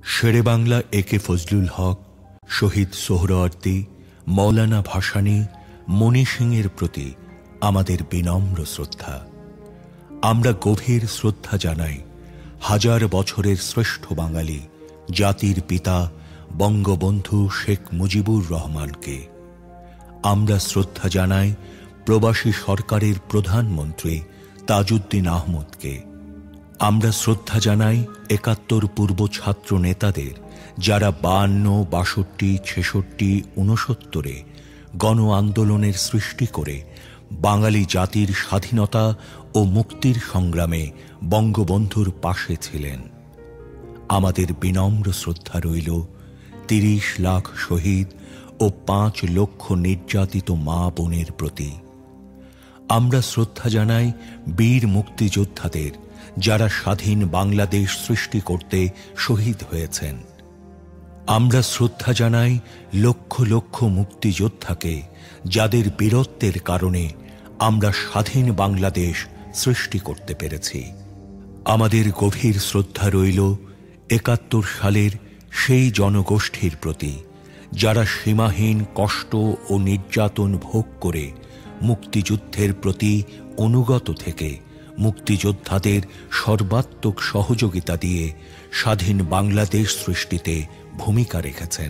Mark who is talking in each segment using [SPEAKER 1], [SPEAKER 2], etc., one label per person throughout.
[SPEAKER 1] শেরে বাংলা একে ফজলুল হক, শহীদ সোহরাওয়ার্দী, মৌলানা ভাসানী, মণি সিংয়ের প্রতি আমাদের বিনম্র শ্রদ্ধা। আমরা গভীর শ্রদ্ধা জানাই হাজার বছরের শ্রেষ্ঠ বাঙালি জাতির পিতা বঙ্গবন্ধু শেখ মুজিবুর রহমানকে। আমরা শ্রদ্ধা জানাই প্রবাসী সরকারের প্রধানমন্ত্রী তাজউদ্দিন আহমদকে। আমরা শ্রদ্ধা জানাই ৭১ পূর্ব ছাত্র নেতাদের, যারা ৫২, ৬২, ৬৬, ৬৯ গণ আন্দোলনের সৃষ্টি করে বাঙালি জাতির স্বাধীনতা ও মুক্তির সংগ্রামে বঙ্গবন্ধুর পাশে ছিলেন। আমাদের বিনম্র শ্রদ্ধা রইল ৩০ লাখ শহীদ ও ৫ লক্ষ নির্যাতিত মা বোনের প্রতি। আমরা শ্রদ্ধা জানাই বীর মুক্তিযোদ্ধাদের, যারা স্বাধীন বাংলাদেশ সৃষ্টি করতে শহীদ হয়েছেন। আমরা শ্রদ্ধা জানাই লক্ষ লক্ষ মুক্তিযোদ্ধাকে, যাদের বীরত্বের কারণে আমরা স্বাধীন বাংলাদেশ সৃষ্টি করতে পেরেছি। আমাদের গভীর শ্রদ্ধা রইল ৭১ সালের সেই জনগোষ্ঠীর প্রতি, যারা সীমাহীন কষ্ট ও নির্যাতন ভোগ করে মুক্তিযুদ্ধের প্রতি অনুগত থেকে মুক্তিযোদ্ধাদের সর্বাত্মক সহযোগিতা দিয়ে স্বাধীন বাংলাদেশ সৃষ্টিতে ভূমিকা রেখেছেন।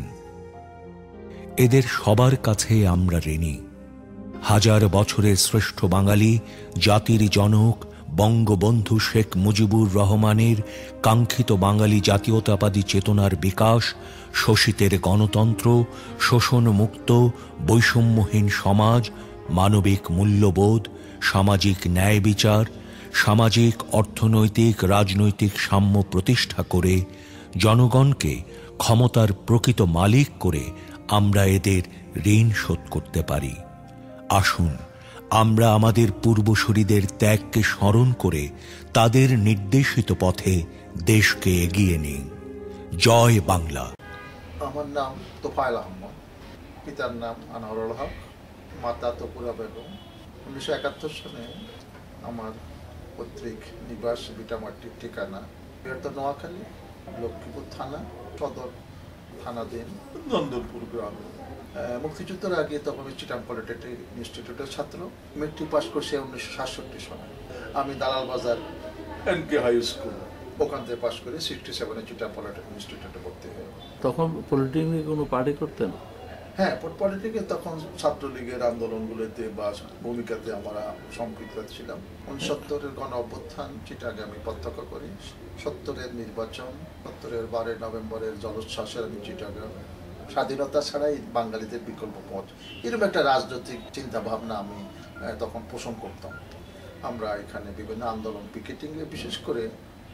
[SPEAKER 1] এদের সবার কাছে আমরা ঋণী। হাজার বছরের শ্রেষ্ঠ বাঙালি জাতির জনক বঙ্গবন্ধু শেখ মুজিবুর রহমানের কাঙ্ক্ষিত বাঙালি জাতীয়তাবাদী চেতনার বিকাশ, শোষিতের গণতন্ত্র, শোষণমুক্ত বৈষম্যহীন সমাজ, মানবিক মূল্যবোধ, সামাজিক ন্যায় বিচার, সামাজিক অর্থনৈতিক রাজনৈতিক সাম্য প্রতিষ্ঠা করে জনগণকে ক্ষমতার প্রকৃত মালিক করে আমরা এদের ঋণ শোধ করতে পারি। আসুন আমরা আমাদের পূর্বসূরীদের ত্যাগকে স্মরণ করে তাদের নির্দেশিত পথে দেশকে এগিয়ে নিই। জয় বাংলা।
[SPEAKER 2] আমার নাম তোফাইল আহমদ, পিতার নাম আনোয়ারুল হক, মাতা তপুরা বেগম। ১৯৭১ সালে আমার পৈতৃক নিবাস ভিটামাটির ঠিকানা বৃহত্তর নোয়াখালী, লক্ষ্মীপুর থানা, সদর থানাধীন নন্দনপুর গ্রাম। মুক্তিযুদ্ধের আগে তখন চিটাং পলিটেকনিক ইনস্টিটিউটের ছাত্র। মেট্রিক পাস করছে ১৯৬৭ সালে। আমি দালাল বাজার এনকে হাই স্কুল, ওখান থেকে পাস করে 67 চিটাং পলিটেকনিক ইনস্টিটিউটে ভর্তি হয়ে।
[SPEAKER 3] তখন পলিটেকনিকে কোনো পার্টি করতেন?
[SPEAKER 2] হ্যাঁ, পলিটিকে তখন ছাত্রলীগের আন্দোলনগুলোতে বা ভূমিকাতে আমরা সম্পৃক্ত ছিলাম। ৬৯-এর গণ অভ্যুত্থান চিটাগে আমি প্রত্যক্ষ করি। ৭০-এর নির্বাচন, ৭০-এর 12 নভেম্বরের জলোচ্ছ্বাসের আমি চিটাগে। স্বাধীনতা ছাড়াই বাঙালিদের বিকল্প পথ, এরকম একটা রাজনৈতিক চিন্তা ভাবনা আমি তখন পোষণ করতাম। আমরা এখানে বিভিন্ন আন্দোলন পিকেটিংয়ে, বিশেষ করে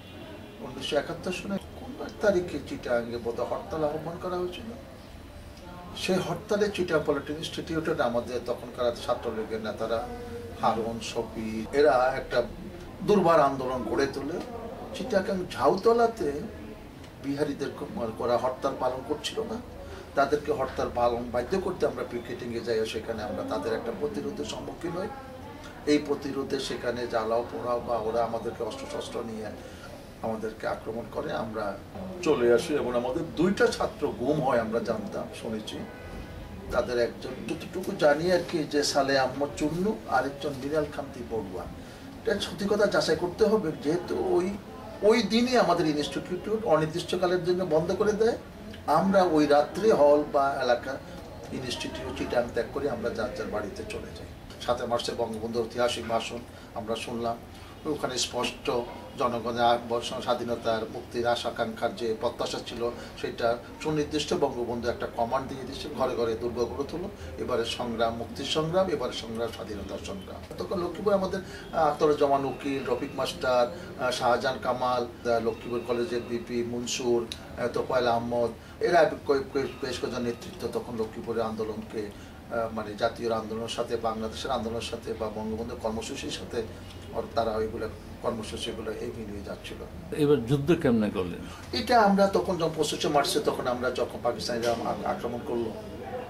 [SPEAKER 2] ১৯৭১ সালে কোন এক তারিখে চিটাগে বোধহয় হরতাল আহ্বান করা হয়েছিল। সেই হরতালে চিটাং পলিটেকনিক ইনস্টিটিউটের আমাদের তখনকার ছাত্রলীগের নেতারা হারুন, শফি, এরা একটা দুর্বার আন্দোলন গড়ে তোলে। চিটাগাং ঝাউতলাতে বিহারীদের করা হরতাল পালন করছিল না, তাদেরকে হরতাল পালন বাধ্য করতে আমরা পিকেটিংয়ে যাই। সেখানে আমরা তাদের একটা প্রতিরোধের সম্মুখীন হই। এই প্রতিরোধে সেখানে জ্বালাও পোড়াও বা ওরা আমাদেরকে অস্ত্রশস্ত্র নিয়ে আমাদেরকে আক্রমণ করে। আমরা চলে আসি এবং আমাদের 2টা ছাত্র গুম হয়, আমরা জানতাম, শুনেছি। তাদের একজন, যতটুকু জানি আর কি, যে সালে আহমদ চুন্নু, আরেকজন বিরাল খান্তি বড়ুয়া। এটা সত্যি কথা যাচাই করতে হবে, যেহেতু ওই দিনই আমাদের ইনস্টিটিউট অনির্দিষ্টকালের জন্য বন্ধ করে দেয়। আমরা ওই রাত্রে হল বা এলাকা ইনস্টিটিউট চিটাং ত্যাগ করে আমরা যার যার বাড়িতে চলে যাই। ৭ মার্চের বঙ্গবন্ধুর ঐতিহাসিক ভাষণ আমরা শুনলাম। ওখানে স্পষ্ট জনগণের স্বাধীনতার মুক্তির আশাকাঙ্ক্ষার যে প্রত্যাশা ছিল, সেটা সুনির্দিষ্ট বঙ্গবন্ধু একটা কমান্ড দিয়ে দিচ্ছে, ঘরে ঘরে দুর্গ গড়ে তুলো। এবারে সংগ্রাম মুক্তির সংগ্রাম, এবারে সংগ্রাম স্বাধীনতার সংগ্রাম। তখন লক্ষ্মীপুর আমাদের আখতারুজ্জামান উকিল, রফিক মাস্টার, শাহজাহান কামাল, লক্ষ্মীপুর কলেজের বিপি মনসুর, তোফাইল আহমদ, এরা বেশ কয়েকজন নেতৃত্ব তখন লক্ষ্মীপুরের আন্দোলনকে, মানে জাতীয় আন্দোলনের সাথে, বাংলাদেশের আন্দোলনের সাথে বা বঙ্গবন্ধুর কর্মসূচির সাথে তারা ওইগুলো কর্মসূচিগুলো এগিয়ে নিয়ে যাচ্ছিল।
[SPEAKER 3] এবার যুদ্ধ কেমনে করলেন?
[SPEAKER 2] এটা আমরা তখন যখন 25 মার্চে তখন আমরা যখন পাকিস্তানিরা আক্রমণ করলো,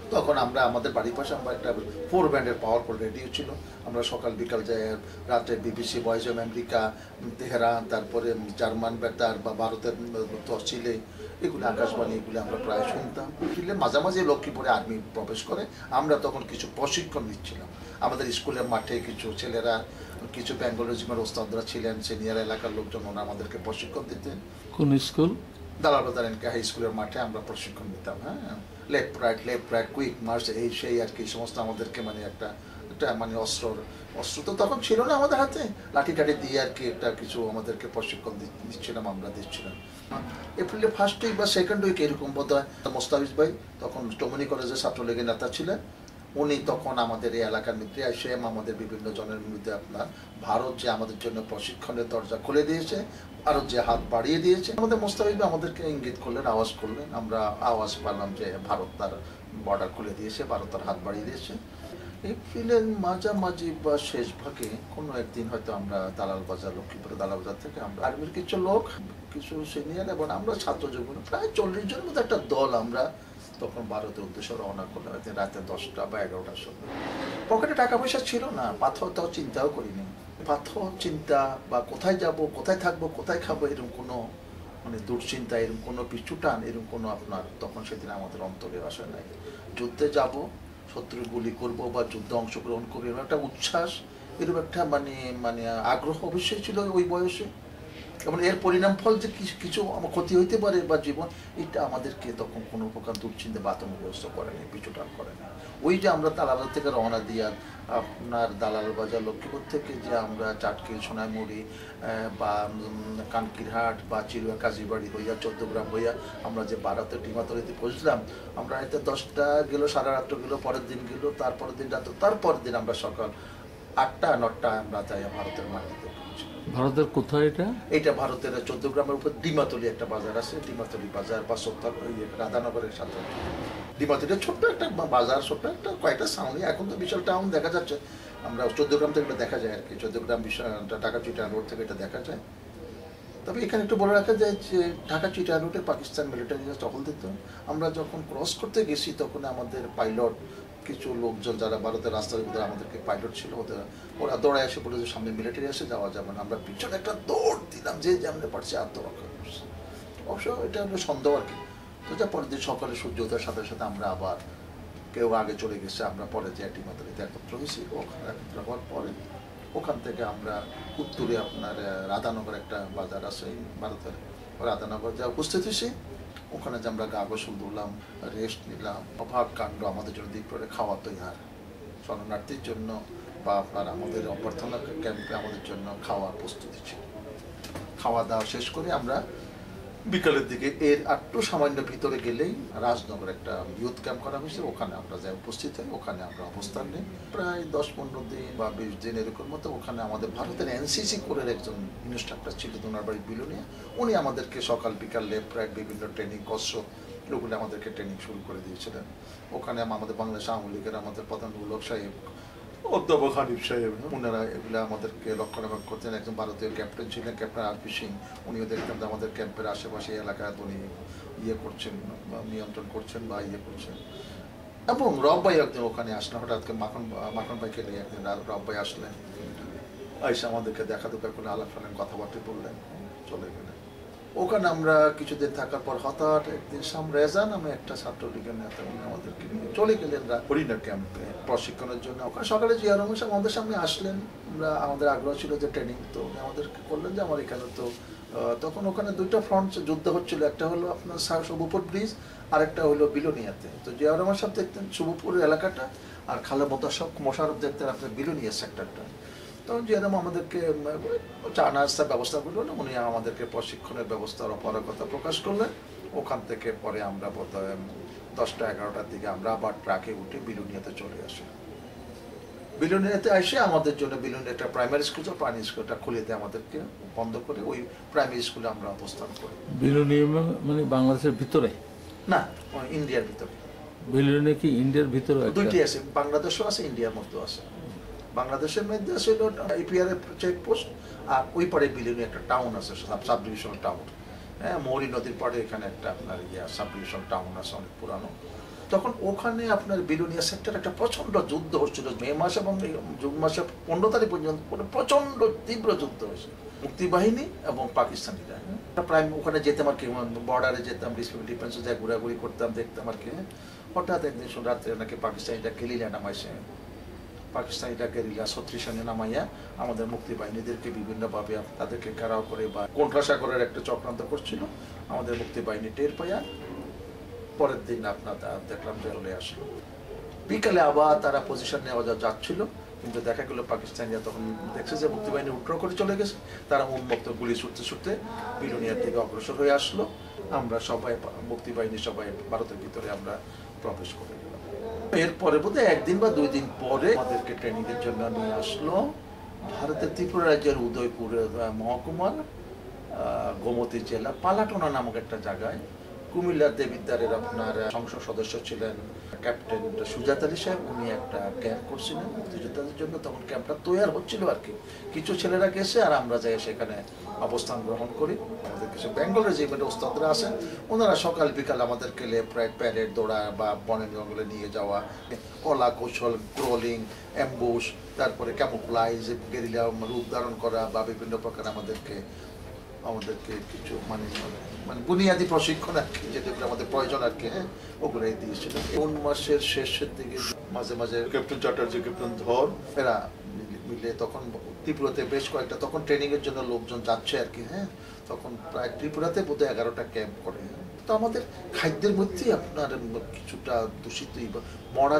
[SPEAKER 2] তখন আমরা আমাদের বাড়ির পাশে আমরা একটা 4 ব্যান্ডের পাওয়ারফুল রেডিও ছিল, আমরা সকাল বিকাল যাই, রাতে BBC, voice of America, Tehran, তারপরে জার্মান বেতার বা ভারতের চিলে, এগুলো আকাশবাণী, এগুলো আমরা প্রায় শুনতাম। মাঝামাঝি লক্ষ্মীপুরে আর্মি প্রবেশ করে, আমরা তখন কিছু প্রশিক্ষণ নিচ্ছিলাম আমাদের স্কুলের মাঠে। কিছু ছেলেরা, কিছু বেঙ্গলিজমের ওস্তাদরা ছিলেন, সিনিয়র এলাকার লোকজন, ওরা আমাদেরকে প্রশিক্ষণ দিতেন।
[SPEAKER 3] কোন স্কুল?
[SPEAKER 2] দালালবাজার হাই স্কুলের মাঠে আমরা প্রশিক্ষণ নিতাম। হ্যাঁ, লেফট রাইট, কুইক মার্চ, এই সেই আর কি সমস্ত আমাদেরকে মানে একটা মানে অস্ত্র তো তখন ছিল না আমাদের হাতে, লাঠি টাঠি দিয়ে আর কি একটা কিছু আমাদেরকে প্রশিক্ষণ দিচ্ছিলাম, আমরা দিচ্ছিলাম। এপ্রিলের 1st উইক বা 2nd উইক এরকম বোধ হয়। মোস্তাফিজ ভাই তখন টমনি কলেজের ছাত্রলীগের নেতা ছিলেন, উনি তখন আমাদের এই এলাকার মধ্যে এসে আমাদের বিভিন্ন জনের মধ্যে আপনার ভারত যে আমাদের জন্য প্রশিক্ষণের দরজা খুলে দিয়েছে, ভারত যে হাত বাড়িয়ে দিয়েছে, আমাদের মোস্তাফিজ ভাই আমাদেরকে ইঙ্গিত করলেন, আওয়াজ করলেন, আমরা আওয়াজ পারলাম যে ভারত তার বর্ডার খুলে দিয়েছে, ভারত তার হাত বাড়িয়ে দিয়েছে। এপ্রিলের মাঝামাঝি বা শেষ ভাগে কোনো একদিন হয়তো আমরা দালালবাজার, লক্ষ্মীপুরের দালালবাজার থেকে আমরা আর্মির কিছু লোক, কিছু সিনিয়র এবং আমরা ছাত্র যুবক প্রায় 40 জনের মধ্যে একটা দল আমরা তখন ভারতের উদ্দেশ্যে রওনা করলাম রাতে 10টা বা 11টার সময়। পকেটে টাকা পয়সা ছিল না, পাথর তাও চিন্তাও করিনি, পাথর চিন্তা বা কোথায় যাব, কোথায় থাকবো, কোথায় খাবো, এরকম কোনো মানে দুশ্চিন্তা, এরকম কোনো পিছু টান, এরকম কোনো আপনার তখন সেদিন আমাদের অন্তরে আসে নাই। যুদ্ধে যাব, শত্রু গুলি করবো বা যুদ্ধে অংশগ্রহণ করবো, এরকম একটা উচ্ছ্বাস, এরকম একটা মানে আগ্রহ অবশ্যই ছিল ওই বয়সে। এবং এর পরিণাম ফল যে কিছু আমার ক্ষতি হইতে পারে বা জীবন, এটা আমাদেরকে তখন কোনো প্রকার দুশ্চিন্তা বা আতঙ্কগ্রস্ত করেনি, পিছুটান করেনি। ওই যে আমরা দালালবাজার থেকে রওনা দিয়া আপনার দালালবাজার লক্ষ্মীপুর থেকে যে আমরা চাটকিল, সোনাইমুড়ি বা কানকিরহাট বা চিরুয়া কাজীবাড়ি হইয়া চট্টগ্রাম হইয়া আমরা যে ভারতে ডিমাতলিতে পৌঁছলাম, আমরা হয়তো 10টা গেল, 8:30 গেল, পরের দিন গেল, তারপরের দিন রাত, তারপরের দিন আমরা সকাল 8টা-9টায় আমরা যাই ভারতের মাটিতে।
[SPEAKER 3] ভারতের কোথায় এটা?
[SPEAKER 2] এটা ভারতের চট্টগ্রামের উপর ডিমাতলি একটা বাজার আছে, ডিমাতলি বাজার বা রাধানগরের সাথে। ডিমাতলির ছোট্ট একটা বাজার, ছোট্ট একটা কয়েকটা সাউন্ড, এখন তো বিশাল টাউন দেখা যাচ্ছে, আমরা চট্টগ্রাম থেকে এটা দেখা যায় আর কি, চট্টগ্রাম ঢাকা চিটাগাং রোড থেকে এটা দেখা যায়। তবে এখানে একটু বলে রাখা যায় যে ঢাকা চিটাগাং রোডে পাকিস্তান মিলিটারি টহল দিত। আমরা যখন ক্রস করতে গেছি তখন আমাদের পাইলট, কিছু লোকজন যারা ভারতের রাস্তার ভিতরে আমাদেরকে পাইলট ছিল, ওরা দৌড়ায় এসে বলে যে সামনে মিলিটারি আসে, যাওয়া যাবে না। আমরা পিছনে একটা দৌড় দিলাম, যে যেমন পারছে আত্মরক্ষা করছে। অবশ্য এটা হলো সন্দেহ আর কি। তো যা পরের দিন সকালে সূর্য ওঠার সাথে সাথে আমরা আবার কেউ আগে চলে গেছে, আমরা পরে যে ডিমাতলিতে একত্র হয়েছি। ওখানে একত্র হওয়ার পরে ওখান থেকে আমরা উত্তরে আপনার রাধানগর একটা বাজার আছে ভারতের, রাধানগর যা উপস্থিত হয়েছি, ওখানে যে আমরা গা গোসল ধুলাম, রেস্ট নিলাম। অভাব কাণ্ড আমাদের জন্য দিক করে খাওয়া তৈরি, শরণার্থীর জন্য বা আপনার আমাদের অভ্যর্থনা ক্যাম্পে আমাদের জন্য খাওয়ার প্রস্তুতি ছিল। খাওয়া দাওয়া শেষ করে আমরা বিকালের দিকে এর একটু সামান্য ভিতরে গেলেই রাজনগর একটা ইউথ ক্যাম্প করা হয়েছে, ওখানে আমরা যাই উপস্থিত হই। ওখানে আমরা অবস্থান নিই প্রায় 10-15 দিন বা 20 দিন এরকম মতো। ওখানে আমাদের ভারতের এনসিসি কোরের একজন ইনস্ট্রাক্টর ছিল, ওনার বাড়ি বিলুনিয়া। উনি আমাদেরকে সকাল বিকাল লেফট রাইট বিভিন্ন ট্রেনিং, কসরত, এগুলো আমাদেরকে ট্রেনিং শুরু করে দিয়েছিলেন। ওখানে আমাদের বাংলাদেশ আওয়ামী লীগের আমাদের প্রধান উল্লভ সাহেব, অধ্যাপক হানিফ সাহেব, ওনারা এগুলো আমাদেরকে রক্ষণাবেক্ষণ করতেন। একজন ভারতীয় ক্যাপ্টেন ছিলেন, ক্যাপ্টেন আরপি সিং, উনিও দেখতেন যে আমাদের ক্যাম্পের আশেপাশে এলাকায় উনি করছেন বা নিয়ন্ত্রণ করছেন বা করছেন। এবং রব ভাই একদিন ওখানে আসলেন, হঠাৎ করে মাখন ভাইকে নিয়ে একদিন রব ভাই আসলেন, এসে আমাদেরকে দেখা দেখা করলেন, আলাপ করলেন, কথাবার্তা বললেন, চলে গেলেন। ওখানে আমরা কিছুদিন থাকার পর হঠাৎ একদিন রেজা নামে একটা ছাত্রলীগের নেতা, উনি আমাদেরকে নিয়ে চলে গেলেন হরিণা ক্যাম্পে প্রশিক্ষণের জন্য। ওখানে সকালে জিয়া রহমান সাহেব আমাদের সামনে আসলেন, আমরা আমাদের আগ্রহ ছিল যে ট্রেনিং, তো উনি আমাদেরকে বললেন যে আমার এখানে তো তখন ওখানে 2টা ফ্রন্ট যুদ্ধ হচ্ছিল, একটা হলো আপনার শুভপুর ব্রিজ, আর একটা হলো বিলোনিয়াতে। তো জিয়া রহমান সাহেব দেখতেন শুভপুরের এলাকাটা, আর খালা মোশাররফ দেখতেন আপনার বিলোনিয়া সেক্টরটা। তখন যেরকম আমাদেরকে চা নাস্তার ব্যবস্থা করলেন, উনি আমাদেরকে প্রশিক্ষণের ব্যবস্থার অপারগতা প্রকাশ করলেন। ওখান থেকে পরে আমরা বোধহয় 10টা-11টার দিকে আমরা আবার ট্রাকে উঠে বিলুনিয়াতে চলে আসি। বিলুনিয়াতে এসে আমাদের জন্য বিলুনিয়া একটা প্রাইমারি স্কুল, প্রাইমারি স্কুলটা খুলে দিয়ে আমাদেরকে বন্ধ করে ওই প্রাইমারি স্কুলে আমরা অবস্থান করি।
[SPEAKER 3] বিলুনিয়া মানে বাংলাদেশের ভিতরে না,
[SPEAKER 2] ইন্ডিয়ার ভিতরে।
[SPEAKER 3] বিলুনিয়া কি ইন্ডিয়ার ভিতরে?
[SPEAKER 2] দুইটি আছে, বাংলাদেশও আছে, ইন্ডিয়ার মধ্যেও আছে। বাংলাদেশের মধ্যে আছে ইপিআর চেকপোস্ট, আর ওই পারে বিলুনিয়া একটা টাউন আছে, সাব ডিভিশনাল টাউন। হ্যাঁ, মৌরি নদীর পাড়ে এখানে একটা আপনার সাব ডিভিশনাল টাউন আছে, অনেক পুরানো। তখন ওখানে আপনার বিলোনিয়া সেক্টর একটা প্রচন্ড যুদ্ধ হচ্ছিল মে মাস এবং জুন মাসে 15 তারিখ পর্যন্ত প্রচন্ড তীব্র যুদ্ধ হয়েছে মুক্তিবাহিনী এবং পাকিস্তানিরা। প্রায় ওখানে যেতাম আর কি, বর্ডারে যেতাম, ডিফেন্সে যাই ঘোরাঘুরি করতাম, দেখতাম আর কি। হঠাৎ একদিন রাত্রে নাকি পাকিস্তানিরা গেরিলা নামাইছে, পাকিস্তানিরা গেরিলা 36 সালে নামাইয়া আমাদের মুক্তিবাহিনীদেরকে বিভিন্নভাবে তাদেরকে ঘেরাও করে বা কোণঠাসা করার একটা চক্রান্ত করছিল। আমাদের মুক্তিবাহিনী টের পাইয়া পরের দিন আপনার দেখলাম যে চলে আসলো। বিকালে আবার তারা পজিশন নেওয়া যাচ্ছিল, কিন্তু দেখা গেল পাকিস্তানিরা তখন দেখছে যে মুক্তিবাহিনী উড্র করে চলে গেছে। তারা উন্মুক্ত গুলি ছুটতে ছুটতে বিলোনিয়ার দিকে অগ্রসর হয়ে আসলো। আমরা সবাই মুক্তিবাহিনী সবাই ভারতের ভিতরে আমরা প্রবেশ করে গেলাম। এরপরে বোধহয় একদিন বা 2 দিন পরে আমাদেরকে ট্রেনিং এর জন্য নিয়ে আসলো ভারতের ত্রিপুরা রাজ্যের উদয়পুরের মহকুমার গোমতী জেলা পালাটোনা নামক একটা জায়গায়। কুমিল্লার দেবিদ্বারের আপনার সংসদ সদস্য ছিলেন ক্যাপ্টেন সুজাত আলী সাহেব, উনি একটা ক্যাম্প করছিলেন মুক্তিযোদ্ধাদের জন্য। তখন ক্যাম্পটা তৈরি হচ্ছিল আর কি। কিছু ছেলেরা গেছে আর আমরা যাই সেখানে অবস্থান গ্রহণ করি। আমাদের কিছু বেঙ্গলের যে ওস্তাদরা আছেন ওনারা সকাল বিকাল আমাদেরকে প্রায় প্যারেড দৌড়া বা বনের জঙ্গলে নিয়ে যাওয়া, কলা কৌশল, ক্রলিং, অ্যাম্বুশ, তারপরে ক্যামোফ্লাইজ, গেরিলা রূপ ধারণ করা বা বিভিন্ন প্রকার আমাদেরকে কিছু মানে বুনিয়াদী প্রশিক্ষণ আর কি, যেটা আমাদের প্রয়োজন আর কি, হ্যাঁ, ওগুলোই দিয়েছিল। কোন মাসের শেষের দিকে মাঝে মাঝে ক্যাপ্টেন চ্যাটার্জি, ক্যাপ্টেন ধর এরা মিলে তখন ত্রিপুরাতে বেশ কয়েকটা তখন ট্রেনিং এর জন্য লোকজন যাচ্ছে আর কি, হ্যাঁ। তখন প্রায় ত্রিপুরাতে বোধহয় 11টা ক্যাম্প করে। তো আমাদের খাদ্যের মধ্যেই আপনার কিছুটা দূষিত মরা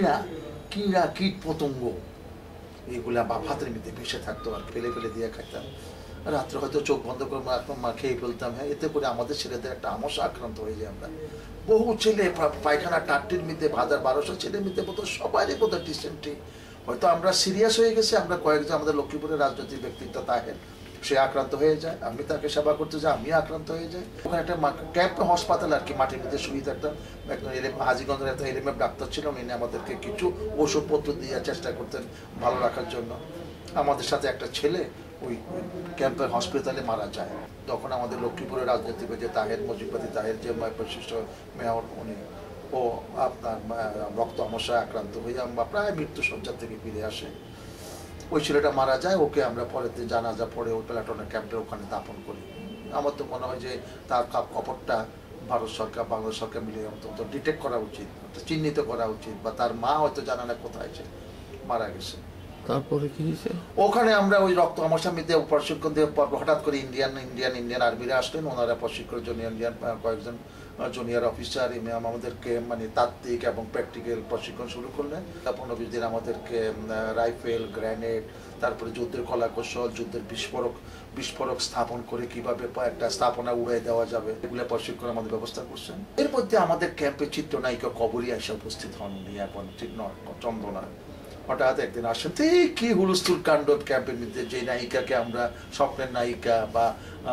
[SPEAKER 2] কীট পতঙ্গ এইগুলা বা ভাতের মধ্যে ভেসে থাকতো আর ফেলে ফেলে দিয়ে খাইতাম। রাত্রে হয়তো চোখ বন্ধ করে খেয়ে ফেলতাম, হ্যাঁ। এতে করে আমাদের ছেলেদের একটা আমসা আক্রান্ত হয়ে যায়। আমরা বহু ছেলে পায়খানা টাট্টির মধ্যে 1000-1200 ছেলের মধ্যে বোধহয় সবারই বোধহয় ডিসেন্ট্রি। হয়তো আমরা সিরিয়াস হয়ে গেছি, আমরা কয়েকজন আমাদের লক্ষ্মীপুরের রাজনৈতিক ব্যক্তিত্ব তাহের, সে আক্রান্ত হয়ে যায়, আমি তাকে সেবা করতে যাই, আমি আক্রান্ত হয়ে যাই। ওখানে একটা ক্যাম্প হাসপাতাল আর কি, মাটির মধ্যে শুয়ে থাকতাম। একদম হাজিগঞ্জের একটা এলএমএফ ডাক্তার ছিল, উনি আমাদেরকে কিছু ওষুধপত্র দিয়ে চেষ্টা করতেন ভালো রাখার জন্য। আমাদের সাথে একটা ছেলে ওই ক্যাম্পের হসপিটালে মারা যায়। তখন আমাদের লক্ষ্মীপুরের রাজনীতিবিদ যে তাহের, মজিবাদী তাহের, যে বিশিষ্ট মেয়র, উনি ও আপনার রক্ত আমসায় আক্রান্ত হয়ে আমরা প্রায় মৃত্যুসজ্জা থেকে ফিরে আসে। ওই ছেলেটা মারা যায়, ওকে আমরা পরের দিন জানাজা পড়ে ওই প্লাটনের ক্যাম্পের ওখানে দাপন করি। আমার তো মনে হয় যে তার খবরটা ভারত সরকার, বাংলাদেশ সরকার মিলে অন্তত ডিটেক্ট করা উচিত, চিহ্নিত করা উচিত, বা তার মা হয়তো জানা না কোথায় সে মারা গেছে।
[SPEAKER 3] তারপরে কি হয়েছে? ওখানে
[SPEAKER 2] আমরা ওই রক্ত আমসার মধ্যে প্রশিক্ষণ দিয়ে হঠাৎ করে ইন্ডিয়ান আর্মিরা আসলেন। ওনারা প্রশিক্ষণের জন্য কয়েকজন জুনিয়র অফিসার আমাদেরকে মানে তাত্ত্বিক এবং প্র্যাকটিক্যাল প্রশিক্ষণ শুরু করলেন। 15-20 দিন আমাদেরকে রাইফেল, গ্রেনেড, তারপরে যুদ্ধের কলা কৌশল, যুদ্ধের বিস্ফোরক স্থাপন করে কিভাবে একটা স্থাপনা উড়াই দেওয়া যাবে, এগুলো প্রশিক্ষণ আমাদের ব্যবস্থা করছেন। এর মধ্যে আমাদের ক্যাম্পে চিত্রনায়িকা কবরী এসে উপস্থিত হন, এখন ঠিক নয় চন্দনা। হঠাৎ একদিন আসেন, কি হুলস্থুল কাণ্ড ক্যাম্পের মধ্যে। যে নায়িকাকে আমরা স্বপ্নের নায়িকা বা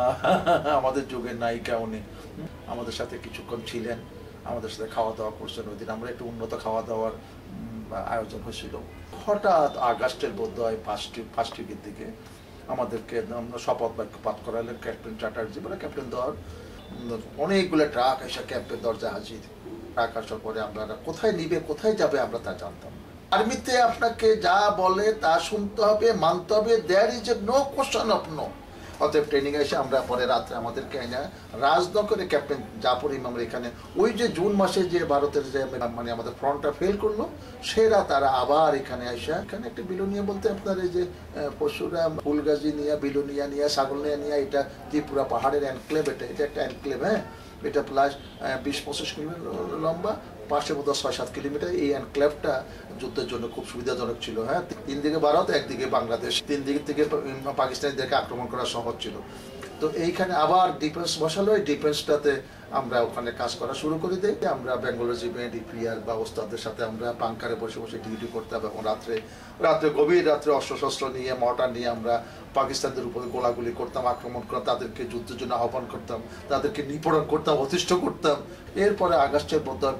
[SPEAKER 2] আমাদের যুগের নায়িকা, উনি আমাদের সাথে কিছুক্ষণ ছিলেন, আমাদের সাথে খাওয়া দাওয়া করছেন। ওই দিন আমরা একটু উন্নত খাওয়া দাওয়ার আয়োজন হয়েছিল। হঠাৎ আগস্টের বোধহয় 5 উইকের দিকে আমাদেরকে শপথ বাক্য পাঠ করালেন ক্যাপ্টেন চ্যাটার্জি বলে ক্যাপ্টেন ধর। অনেকগুলো ট্রাক এসে ক্যাম্পের দরজায় হাজির। ট্রাক আসার পরে আমরা কোথায় নিবে, কোথায় যাবে আমরা তা জানতাম। আর্মিতে আপনাকে যা বলে তা শুনতে হবে, মানতে হবে, there is a no question of no. অতএব ট্রেনিং এসে আমরা পরে রাত্রে আমাদেরকে রাজনগরে ক্যাপ্টেন জাফর ইমাম এখানে ওই যে জুন মাসে যে ভারতের যে মানে আমাদের ফ্রন্টটা ফেল করলো, সেরা তারা আবার এখানে আসা। এখানে একটা বিলোনিয়া বলতে আপনার এই যে পশুরা ফুলগাজি নিয়ে, বিলোনিয়া নিয়ে, ছাগল নিয়ে, এটা ত্রিপুরা পাহাড়ের এনক্লেভ। এটা একটা এনক্লেভ, হ্যাঁ। এটা প্লাস 20-25 কিলোমিটার লম্বা, পাশে বোধহয় 6-7 কিলোমিটার। এই এনক্লেভটা যুদ্ধের জন্য খুব সুবিধাজনক ছিল, হ্যাঁ। 3 দিকে ভারত, একদিকে বাংলাদেশ, 3 দিক থেকে পাকিস্তানিদেরকে আক্রমণ করা সহজ ছিল। তো এইখানে আবার ডিফেন্স বসালো। এই ডিফেন্সটাতে আমরা ওখানে কাজ করা শুরু করে দিই। আমরা বেঙ্গল রেজিমেন্ট, ডিপিআর বা ওস্তাদের সাথে আমরা বাংকারে বসে বসে ডিউটি করতাম, এবং রাত্রে গভীর রাত্রে অস্ত্রশস্ত্র নিয়ে, মর্টার নিয়ে আমরা পাকিস্তানদের উপরে গোলাগুলি করতাম, আক্রমণ করতাম, তাদেরকে যুদ্ধের জন্য আহ্বান করতাম, তাদেরকে নিপীড়ন করতাম, অতিষ্ঠ করতাম। এরপরে আগস্টের বোধহয়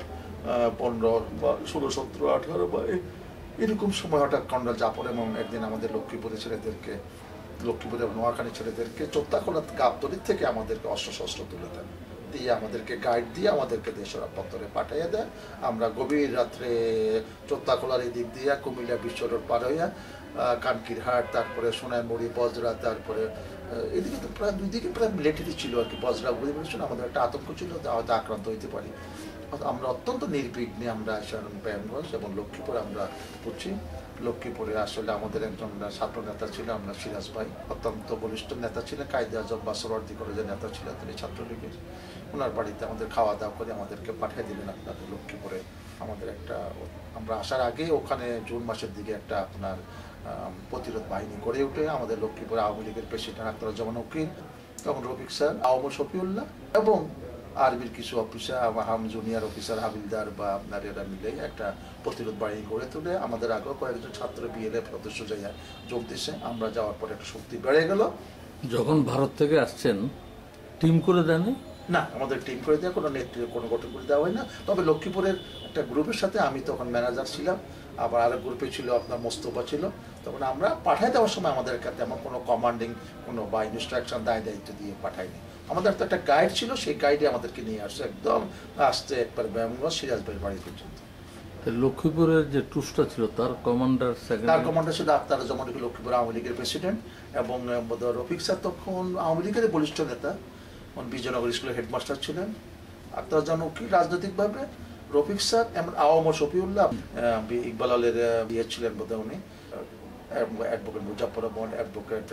[SPEAKER 2] 15 বা 16, 17, 18 বা এরকম সময় হঠাৎ কর্নেল জাফর এবং একদিন আমাদের লক্ষ্মীপুরের এবং নোয়াখালী ছেলেদেরকে চোত্তাখোলা গাবতলির থেকে আমাদেরকে অস্ত্রশস্ত্র তুলে দেন। দিয়ে আমাদেরকে গাইড দিয়ে আমাদেরকে দেশের অভ্যন্তরে পাঠিয়ে দেয়। আমরা গভীর রাত্রে চোত্তাখোলার এই দিক দিয়ে কুমিল্লা বিশ্ব রোড পার হইয়া কানকিরহাট, তারপরে সোনাইমুড়ি, বজরা, তারপরে এদিকে তো প্রায় দুই দিকে প্রায় মিলিটারি ছিল আর কি। বজরা বুঝতে পেরেছেন, আমাদের একটা আতঙ্ক ছিল হয়তো আক্রান্ত হইতে পারি। আমরা অত্যন্ত নির্বিঘ্নে আমরা ব্যায়ামগঞ্জ এবং লক্ষ্মীপুরে আমরা পড়ছি। লক্ষ্মীপুরে আসলে আমাদের একজন ছাত্র নেতা ছিল আমরা সিরাজ ভাই, অত্যন্ত বলিষ্ঠ নেতা ছিলেন, কায়দে আজম বা সোহরাওয়ার্দী কলেজের নেতা ছিলেন তিনি ছাত্রলীগের। ওনার বাড়িতে আমাদের খাওয়া দাওয়া করে আমাদেরকে পাঠিয়ে দিলেন আপনাদের লক্ষ্মীপুরে। আমাদের একটা আমরা আসার আগে ওখানে জুন মাসের দিকে একটা আপনার প্রতিরোধ বাহিনী গড়ে উঠে আমাদের লক্ষ্মীপুরে আওয়ামী লীগের প্রেসিডেন্ট আখতারুজ্জামান উকিল, তখন রফিক স্যার, আওয়ামী শফিউল্লাহ এবং আর্মির কিছু অফিসার, জুনিয়র অফিসার, হাবিলদার বা আপনার এরা মিলে একটা প্রতিরোধ বাহিনী গড়ে তুলে আমাদের আগেও কয়েকজন ছাত্র বিএলএফ সদস্য যাইয়া যোগ দিচ্ছে। আমরা যাওয়ার পরে একটা শক্তি বেড়ে গেল।
[SPEAKER 3] যখন ভারত থেকে আসছেন টিম করে দেন
[SPEAKER 2] না, আমাদের টিম করে দেওয়া কোনো নেতৃত্ব কোনো গঠন করে দেওয়া হয় না। তবে লক্ষ্মীপুরের একটা গ্রুপের সাথে আমি তখন ম্যানেজার ছিলাম, আবার আরেক গ্রুপে ছিল আপনার মোস্তফা ছিল। তখন আমরা পাঠাই দেওয়ার সময় আমাদের তেমন কোনো কমান্ডিং কোনো বা ইনস্ট্রাকশন দায় দায়িত্ব দিয়ে পাঠাইনি। আমাদের তো একটা গাইড ছিল, সেই গাইডে আমাদেরকে নিয়ে আসছে একদম আসতে একবার ব্যায়ামগঞ্জ সিরাজ ভাইয়ের বাড়ি পর্যন্ত।
[SPEAKER 3] লক্ষ্মীপুরের যে ট্রুপটা ছিল তার কমান্ডার
[SPEAKER 2] ছিল আখতারুজ্জামান উকিল, লক্ষ্মীপুর আওয়ামী লীগের প্রেসিডেন্ট, এবং রফিক স্যার তখন আওয়ামী লীগের বলিষ্ঠ নেতা, বিজয়নগর স্কুলের হেডমাস্টার ছিলেন। আখতারুজ্জামান উকিল রাজনৈতিকভাবে, রফিক স্যার এমন আওয়ামী শফিউল্লাহ, ইকবাল আলের ইয়ে ছিলেন বোধহয় উনি, advocate Muzaffar Rahman, advocate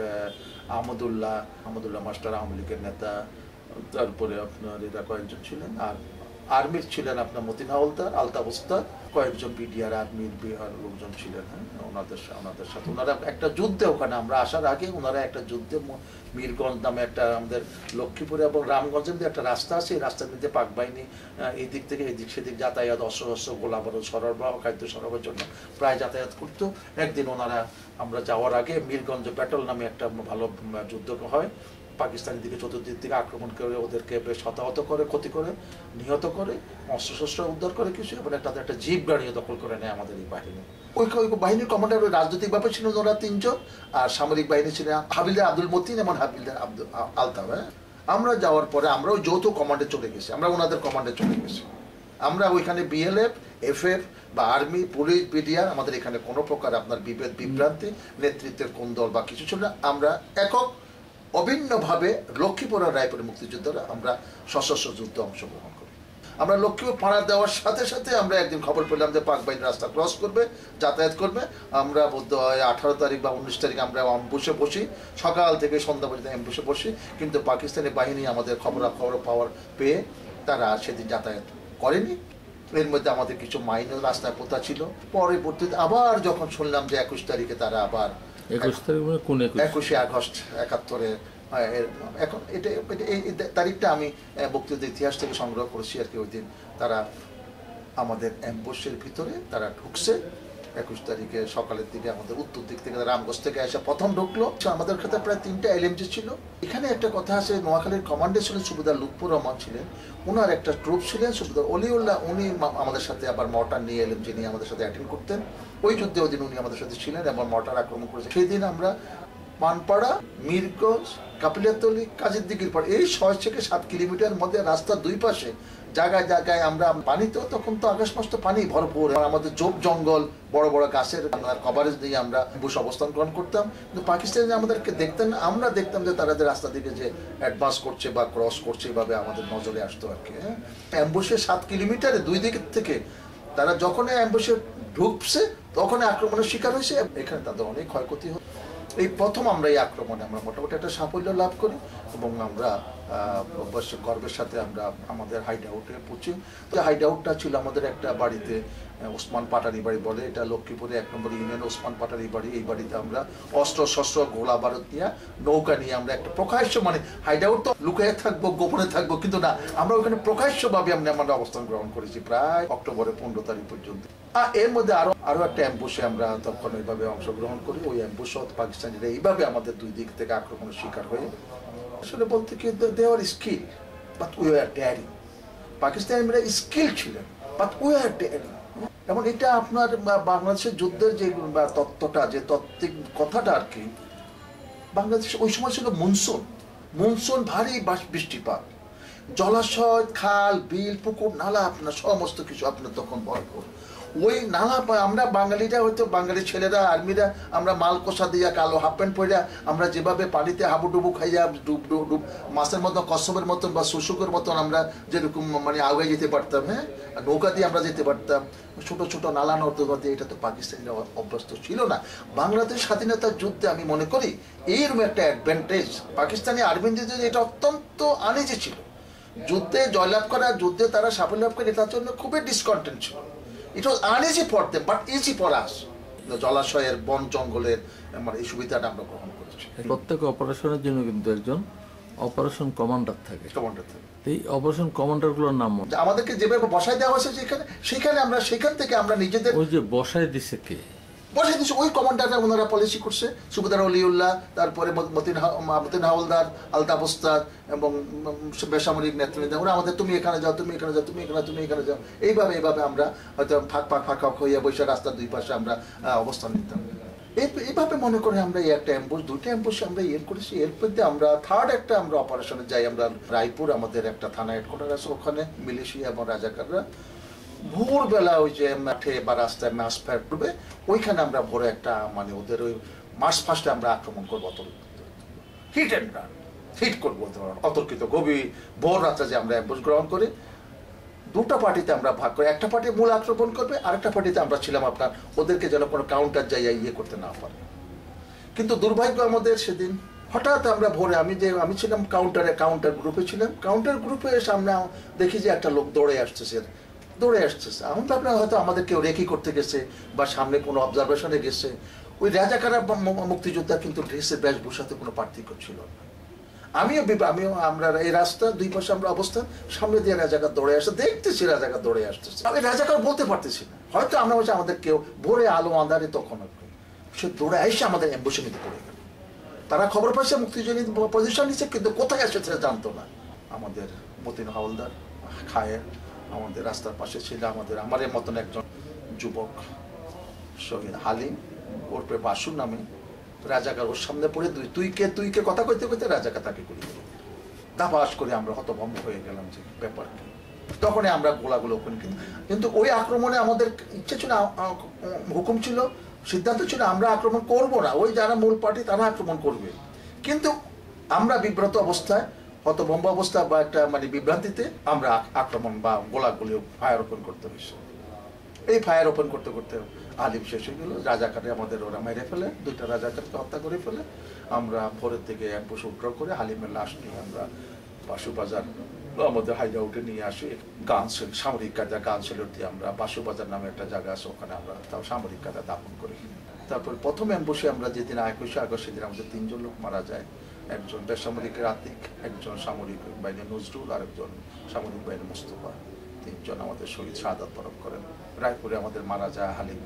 [SPEAKER 2] Ahmadullah master Awami লীগের নেতা, তারপরে আপনার এরা কয়েকজন ছিলেন। আর আর্মির ছিলেন আপনার মতিন হাওলদার, আলতাফ ওস্তাদ, কয়েকজন বিডিআর আর্মির বিহার লোকজন ছিলেন। হ্যাঁ, ওনাদের সাথে ওনারা একটা যুদ্ধে, ওখানে আমরা আসার আগে ওনারা একটা যুদ্ধে মীরগঞ্জ নামে একটা আমাদের লক্ষ্মীপুরে এবং রামগঞ্জের মধ্যে একটা রাস্তা আছে, এই রাস্তার মধ্যে পাক বাহিনী এই দিক থেকে এদিক সেদিক যাতায়াত, অস্ত্র গোলাবারুদ সরবরাহ, খাদ্য সরবরাহের জন্য প্রায় যাতায়াত করতো। একদিন ওনারা আমরা যাওয়ার আগে মীরগঞ্জ ব্যাটল নামে একটা ভালো যুদ্ধ হয়, পাকিস্তানের দিকে চতুর্দিক থেকে আক্রমণ করে ওদেরকে বেশ হতাহত করে, ক্ষতি করে, নিহত করে, অস্ত্রশস্ত্র উদ্ধার করে কিছু, এবং তাদের একটা জিপ গাড়িও দখল করে নেয় আমাদের এই বাহিনী। ওই বাহিনীর কমান্ডার রাজনৈতিকভাবে ছিলেন ওরা তিনজন, আর সামরিক বাহিনী ছিলেন হাবিলদার আব্দুল মতিন এবং হাবিলদার আলতাফ। আমরা যাওয়ার পরে আমরা ওই যৌথ কমান্ডে চলে গেছি, আমরা ওনাদের কমান্ডে চলে গেছি। আমরা ওইখানে বিএলএফ, এফএফ বা আর্মি, পুলিশ, বিডিআর, আমাদের এখানে কোনো প্রকার আপনার বিভেদ বিভ্রান্তি, নেতৃত্বের কোন দল বা কিছু ছিল না। আমরা একক অভিন্নভাবে লক্ষ্মীপুর আর রায়পুরের মুক্তিযোদ্ধারা আমরা সশস্ত্র যুদ্ধে অংশগ্রহণ করি। আমরা লক্ষ্মীপুর পাড়া দেওয়ার সাথে সাথে আমরা একদিন খবর পেলাম যে পাক বাহিনী রাস্তা ক্রস করবে, যাতায়াত করবে। আমরা বোধ হয় 18 তারিখ বা 19 তারিখ আমরা অ্যাম্বুশে বসি, সকাল থেকে সন্ধ্যা পর্যন্ত অ্যাম্বুশে বসি, কিন্তু পাকিস্তানি বাহিনী আমাদের খবর পাওয়ার পেয়ে তারা সেদিন যাতায়াত করেনি। এর মধ্যে আমাদের কিছু মাইনর রাস্তায় পোতা ছিল। পরবর্তীতে আবার যখন শুনলাম যে 21 তারিখে তারা আবার 21শে আগস্ট 71-এ, এখন এটা এই তারিখটা আমি বক্তৃতার ইতিহাস থেকে সংগ্রহ করেছি আর কি। ওই দিন তারা আমাদের অ্যাম্বুশের ভিতরে তারা ঢুকছে 21 তারিখে সকালের দিকে, আমাদের উত্তর দিক থেকে রামগঞ্জ থেকে এসে প্রথম ঢুকলো। আমাদের কাছে প্রায় 3টা এলএমজি ছিল। এখানে একটা কথা আছে, নোয়াখালীর কমান্ডে ছিলেন সুবেদার লুৎফর রহমান ছিলেন, ওনার একটা ট্রুপ ছিলেন সুবেদার অলিউল্লাহ, উনি আমাদের সাথে আবার মর্টার নিয়ে এলএমজি নিয়ে আমাদের সাথে অ্যাটেন্ড করতেন। ওই যুদ্ধে ওই দিন উনি আমাদের সাথে ছিলেন এবং মর্টার আক্রমণ করেছে। সেই দিন আমরা পানপাড়া, মিরগঞ্জ, কাপিলাতলি, কাজীর দিঘির পাড়, এই 6 থেকে 7 কিলোমিটার মধ্যে রাস্তার দুই পাশে জায়গায় জায়গায় আমরা পানিতেও, তখন তো আগস্ট মাস তো পানি ভরপুর, আমাদের জোপ জঙ্গল, বড় বড় গাছের কভারেজ দিয়ে আমরা বুশ অবস্থান গ্রহণ করতাম। কিন্তু পাকিস্তানি আমাদেরকে দেখতেন, আমরা দেখতাম যে তারা যে রাস্তা দিকে যে অ্যাডভান্স করছে বা ক্রস করছে, এভাবে আমাদের নজরে আসতো আর কি। অ্যাম্বুশে 7 কিলোমিটারে দুই দিক থেকে তারা যখন অ্যাম্বুশে ঢুকছে তখন আক্রমণের শিকার হয়েছে। এখানে তাদের অনেক ক্ষয়ক্ষতি হয়। এই প্রথম আমরা এই আক্রমণে আমরা মোটামুটি একটা সাফল্য লাভ করি এবং আমরা গর্বের সাথে আমরা আমাদের হাইড আউটে পৌঁছি। হাইড আউটটা ছিল আমাদের একটা বাড়িতে, ওসমান পাটারি বাড়ি বলে, এটা লক্ষ্মীপুরে 1 নম্বর ইউনিয়ন ওসমান পাটারি বাড়ি। এই বাড়িতে আমরা অস্ত্র শস্ত্র গোলা বারুদ নিয়ে নৌকা নিয়ে আমরা একটা প্রকাশ্য, মানে হাইড আউট তো লুকিয়ে থাকবো, গোপনে থাকবো, কিন্তু না, আমরা ওখানে প্রকাশ্যভাবে আমরা অবস্থান গ্রহণ করেছি প্রায় অক্টোবরের 15 তারিখ পর্যন্ত। এর মধ্যে আরো একটা অ্যাম্বুশে আমরা তখন এইভাবে অংশগ্রহণ করি। ওই অ্যাম্বুশ পাকিস্তানিরা এইভাবে আমাদের দুই দিক থেকে আক্রমণের শিকার হয়ে, আসলে বলতে কি, they are skill but we are daring. পাকিস্তানিরা স্কিল ছিলেন বাট উই আর ড্যারিং। এবং এটা আপনার বাংলাদেশের যুদ্ধের যে তত্ত্বটা, যে তত্ত্বিক কথাটা আর কি, বাংলাদেশ ওই সময় ছিল মনসুন, ভারী বৃষ্টিপাত, জলাশয়, খাল, বিল, পুকুর, নালা, আপনার সমস্ত কিছু আপনার তখন ভরপুর। ওই নালা আমরা বাঙালিরা, হয়তো বাঙালি ছেলেরা, আর্মিরা, আমরা মাল কষা দিয়া কালো হাফ প্যান্ট পরিয়া আমরা যেভাবে পানিতে হাবুডুবু খাইয়া ডুব মাছের মতন, কচ্ছপের মতন বা শুশুকের মতন আমরা যেরকম মানে আগে যেতে পারতাম, হ্যাঁ, নৌকা দিয়ে আমরা যেতে পারতাম, ছোট ছোট নালা নর্দমা দিয়ে, এটা তো পাকিস্তানিরা অভ্যস্ত ছিল না। বাংলাদেশ স্বাধীনতার যুদ্ধে আমি মনে করি এইরকম একটা অ্যাডভান্টেজ পাকিস্তানি আর্মিদের, এটা অত্যন্ত আনিজি ছিল। যুদ্ধে জয়লাভ করা, যুদ্ধে তারা সাফল্য লাভ করে, এটার জন্য খুবই ডিসকন্টেন্ট ছিল। It was uneasy for them but easy for us. জলাশয়ের, বন জঙ্গলের মানে এই সুবিধাটা আমরা গ্রহণ করেছি।
[SPEAKER 3] প্রত্যেক অপারেশনের জন্য কিন্তু একজন অপারেশন কমান্ডার থাকে।
[SPEAKER 2] কমান্ডার থাকে।
[SPEAKER 3] এই অপারেশন কমান্ডারগুলোর নাম
[SPEAKER 2] আমাদেরকে যেভাবে বসায় দেওয়া হয়েছে সেখানে আমরা সেখান থেকে আমরা নিজেদের,
[SPEAKER 3] ওই যে বসায় দিছে কে?
[SPEAKER 2] বসাই দিচ্ছে ওই কমান্ডাররা, ওনারা পলিসি করছে। সুবেদার অলিউল্লাহ, তারপরে মতিন হাওলদার, আলতাফ ওস্তাদ এবং বেসামরিক নেতৃবৃন্দ, ওরা আমাদের তুমি এখানে যাও, তুমি এখানে যাও, তুমি এখানে, তুমি এখানে যাও, এইভাবে আমরা হয়তো ফাঁক হইয়া বসে রাস্তার দুই পাশে আমরা অবস্থান নিতাম। এইভাবে মনে করে আমরা একটা অ্যাম্বুশ, দুইটা অ্যাম্বুশে আমরা করেছি। এর মধ্যে আমরা থার্ড একটা আমরা অপারেশনে যাই। আমরা রায়পুর, আমাদের একটা থানা হেডকোয়ার্টার আছে, ওখানে মিলিশিয়া এবং রাজাকাররা ভোরবেলা ওই যে মাঠে বা রাস্তায় মাছ ফায়ার করবে, ওইখানে আমরা ভোরে একটা মানে ওদের ওই মাস ফার্স্টে আমরা আক্রমণ করবো, হিট অ্যান্ড রান, হিট করবো অতর্কিত গভীর ভোর রাত্রে যে আমরা অ্যাম্বুশ গ্রহণ করি। দুটা পার্টিতে আমরা ভাগ করি, একটা পার্টি মূল আক্রমণ করবে, আরেকটা পার্টিতে আমরা ছিলাম আপনার ওদেরকে যেন কোনো কাউন্টার যাইয়া করতে না পারে। কিন্তু দুর্ভাগ্য আমাদের সেদিন হঠাৎ আমরা ভোরে, আমি ছিলাম কাউন্টার গ্রুপে ছিলাম, কাউন্টার গ্রুপে সামনে দেখি যে একটা লোক দৌড়ে আসতেছে। আমি ভাবলাম হয়তো আমাদের কেউ রেকি করতে গেছে বা সামনে কোনো অবজারভেশনে গেছে। ওই রাজাকারা মুক্তিযোদ্ধা, কিন্তু ড্রেসের বেশভূষাতে কোনো পার্থক্য ছিল না। আমিও আমরা এই রাস্তা দুই পাশে আমরা অবস্থান, সামনে দিয়ে রাজাকার দৌড়ে আসছে, দেখতেছি রাজাকার দৌড়ে আসতেছে। আমি রাজাকার বলতে পারতেছি না, হয়তো আমরা বলছি আমাদের কেউ ভোরে আলো আঁধারে, তখন সে দৌড়ে আসছে আমাদের অ্যাম্বুশে নিতে পড়ে গেল। তারা খবর পাইছে মুক্তিযোদ্ধা পজিশন নিচ্ছে, কিন্তু কোথায় আসছে সেটা জানতো না। আমাদের মতিন হাওলদার, খায়ের আমাদের রাস্তার পাশে ছিল, আমার মতন একজন যুবক শহীদ হালিম ওরপে বাসুর নামে রাজাকার, ওর সামনে পড়ে তুইকে কথা কইতে কইতে রাজাকার তাকে গুলি করে দাপাস করে আমরা হতভম্ব হয়ে গেলাম যে ব্যাপার কি। তখনই আমরা গোলাগুলো ওপেন, কিন্তু ওই আক্রমণে আমাদের ইচ্ছে ছিল, হুকুম ছিল, সিদ্ধান্ত ছিল আমরা আক্রমণ করব না, ওই যারা মূল পার্টি তারা আক্রমণ করবে। কিন্তু আমরা বিব্রত অবস্থায়, হতভম্ব অবস্থা বা একটা মানে বিভ্রান্তিতে আমরা আক্রমণ বা গোলাগুলি ফায়ার ওপেন করতে হয়েছে। এই ফায়ার ওপেন করতে করতে আলিম শেষ হয়ে গেল। রাজাকারে আমাদের ওরা মেরে ফেলে, দুইটা রাজাকারকে হত্যা করে ফেলে। আমরা ভোরের থেকে অ্যাম্বুশ উদ্ধার করে হালিমের লাশ নিয়ে আমরা বাসুবাজার আমাদের হাইডাউটে নিয়ে আসি। গানসেল সামরিক কায়দা গানসেলের দিয়ে আমরা বাসুবাজার নামে একটা জায়গা আছে, ওখানে আমরা তাও সামরিক কায়দা দাপন করি। তারপর প্রথম অ্যাম্বুশে আমরা যেদিন 21শে আগস্ট, সেদিন আমাদের 3 জন লোক মারা যায়। একজন বেসামরিকের আতিক, একজন সামরিক বাহিনী নজরুল, আর একজন সামরিক বাহিনী মোস্তফা। 3 জন আমাদের শহীদ শাহাদাত বরণ করেন। রায়পুরে আমাদের মারা যায় হালিম।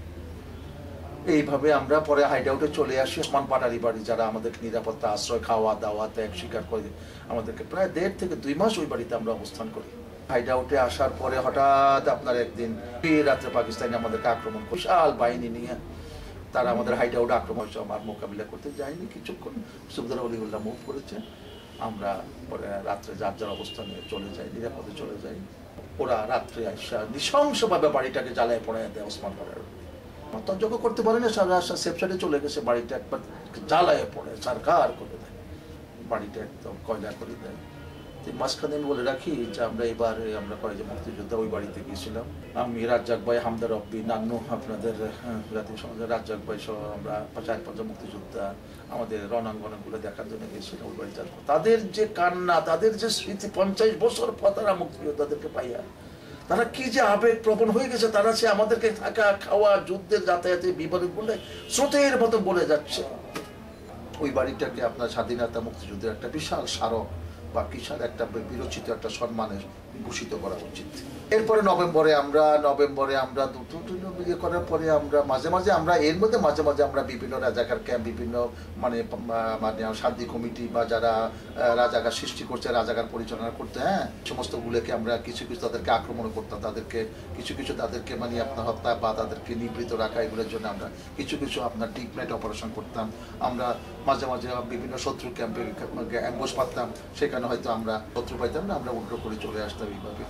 [SPEAKER 2] এইভাবে আমরা পরে হাইডাউটে চলে আসি। ওসমান পাটারি বাড়ি, যারা আমাদের নিরাপত্তা, আশ্রয়, খাওয়া দাওয়া ত্যাগ স্বীকার করে আমাদেরকে প্রায় 1.5 থেকে 2 মাস ওই বাড়িতে আমরা অবস্থান করি। হাইডাউটে আসার পরে হঠাৎ আপনার একদিন রাত্রে পাকিস্তানি আমাদেরকে আক্রমণ করে, বিশাল বাহিনী নিয়ে তারা আমাদের হাইডাউটে আক্রমণ হয়েছে। আমার মোকাবিলা করতে যায়নি কিছুক্ষণ, সুবেদার অলিউল্লাহ মুভ করেছে। আমরা পরে রাত্রে যার যার অবস্থানে চলে যাই, নিরাপদে চলে যাই। ওরা রাত্রে আসা নৃশংসভাবে বাড়িটাকে জ্বালায় পড়ায় দেয়। ওসমান পাড়ার তর্জক করতে পারে না, সারা আসা সেফ সাইডে চলে গেছে, বাড়িটা একবার জ্বালায় পড়ে সারকার করে দেয়, বাড়িটা একদম কয়লা করে দেয়। মাঝখানে আমি বলে রাখি যে আমরা এবারে আমরা কয়েকজন মুক্তিযোদ্ধা ওই বাড়িতে গিয়েছিলাম। আমি রাজ্জাক ভাই, হামদার রব্বি, নান্নু, আপনাদের জাতীয় সমাজের রাজ্জাক ভাই সহ আমরা 4-5 জন মুক্তিযোদ্ধা আমাদের রণাঙ্গনগুলো দেখার জন্য গিয়েছিলাম ওই বাড়িতে। তাদের যে কান্না, তাদের যে স্মৃতি, 50 বছর পর তারা মুক্তিযোদ্ধাদেরকে পাইয়া তারা কি যে আবেগ প্রবণ হয়ে গেছে। তারা সে আমাদেরকে থাকা, খাওয়া, যুদ্ধের যাতায়াতে বিপদে বলে স্রোতের মতো বলে যাচ্ছে। ওই বাড়িটাকে আপনার স্বাধীনতা মুক্তিযুদ্ধের একটা বিশাল স্মারক বা বিশাল একটা বিরচিত একটা সম্মানের ভূষিত করা উচিত। এরপরে নভেম্বরে আমরা দুটো ইয়ে করার পরে আমরা মাঝে মাঝে আমরা বিভিন্ন রাজাকার ক্যাম্প, বিভিন্ন মানে শান্তি কমিটি বা যারা রাজাকার সৃষ্টি করছে, রাজাকার পরিচালনা করতে, হ্যাঁ, সমস্তগুলোকে আমরা কিছু তাদেরকে আক্রমণ করতাম, তাদেরকে কিছু তাদেরকে মানে আপনার হত্যা বা তাদেরকে নিবৃত রাখা, এগুলোর জন্য আমরা কিছু আপনার ডিপ নাইট অপারেশন করতাম। আমরা মাঝে মাঝে বিভিন্ন শত্রু ক্যাম্পে অ্যাম্বুশ পাততাম, সেখানে সেখানে হয়তো আমরা পত্র পাইতাম না, আমরা উল্টো করে চলে আসতাম এইভাবে।